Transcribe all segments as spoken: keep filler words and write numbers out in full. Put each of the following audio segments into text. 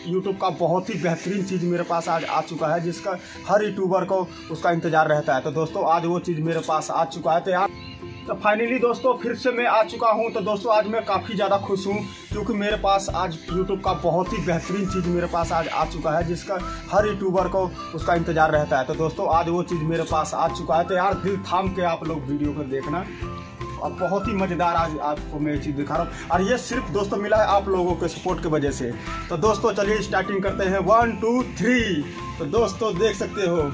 YouTube का बहुत ही बेहतरीन चीज़ मेरे पास आज आ चुका है, जिसका हर यूट्यूबर को उसका इंतज़ार रहता है। तो दोस्तों आज वो चीज़ मेरे पास आ चुका है। तो यार तो फाइनली दोस्तों फिर से मैं आ चुका हूं। तो दोस्तों आज मैं काफ़ी ज़्यादा खुश हूं, क्योंकि मेरे पास आज यूट्यूब का बहुत ही बेहतरीन चीज़ मेरे पास आज आ चुका है, जिसका हर यूट्यूबर को उसका इंतज़ार रहता है। तो दोस्तों आज वो चीज़ मेरे पास आ चुका है। तो यार दिल थाम के आप लोग वीडियो को देखना, और बहुत ही मज़ेदार आज आपको मैं ये चीज़ दिखा रहा हूँ, और ये सिर्फ दोस्तों मिला है आप लोगों के सपोर्ट की वजह से। तो दोस्तों चलिए स्टार्टिंग करते हैं, वन टू थ्री। तो दोस्तों देख सकते हो,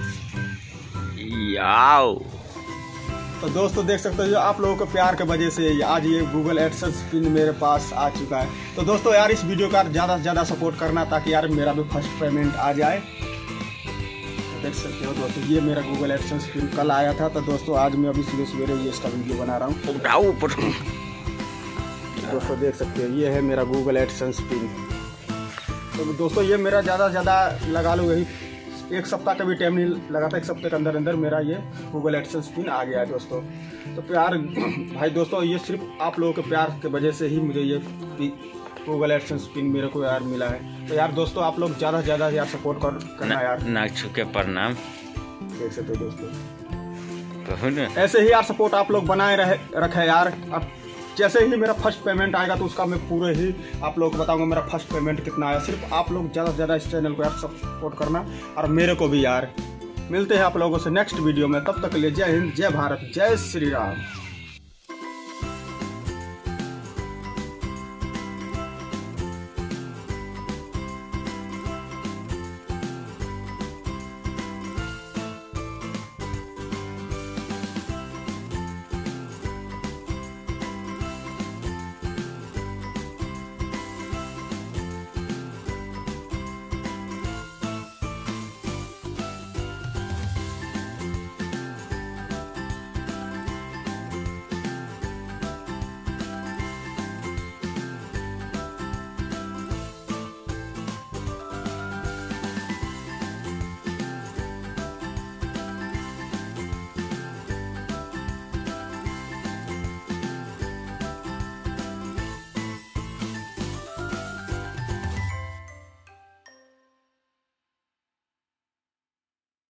याओ तो दोस्तों देख सकते हो आप लोगों के प्यार के वजह से आज ये गूगल एडसेंस पिन मेरे पास आ चुका है। तो दोस्तों यार इस वीडियो का ज़्यादा से ज़्यादा सपोर्ट करना, ताकि यार मेरा भी फर्स्ट पेमेंट आ जाए। तो देख सकते हो दोस्तों ये मेरा गूगल एडसेंस पिन कल आया था। तो दोस्तों आज मैं अभी सुबह सवेरे ये इसका वीडियो बना रहा हूँ। दोस्तों देख सकते हो ये है मेरा गूगल एडसेंस पिन। तो दोस्तों ये मेरा ज़्यादा से ज़्यादा लगा लो यही एक सप्ताह का भी टाइम नहीं लगा था, एक सप्ताह के अंदर अंदर मेरा ये गूगल एडसेंस पिन आ गया है दोस्तों। तो प्यार भाई दोस्तों ये सिर्फ आप लोगों के प्यार के वजह से ही मुझे ये गूगल एडसेंस पिन मेरे को यार मिला है। तो यार दोस्तों आप लोग ज़्यादा से ज़्यादा यार सपोर्ट कर करना यार, नाक छू के प्रणाम। देख सकते हो दोस्तों ऐसे ही यार सपोर्ट आप लोग बनाए रहे रखे यार। अब जैसे ही मेरा फर्स्ट पेमेंट आएगा तो उसका मैं पूरे ही आप लोग को बताऊंगा मेरा फर्स्ट पेमेंट कितना आया। सिर्फ आप लोग ज़्यादा से ज़्यादा इस चैनल को यार सपोर्ट करना, और मेरे को भी यार। मिलते हैं आप लोगों से नेक्स्ट वीडियो में, तब तक के लिए जय हिंद, जय भारत, जय श्री राम।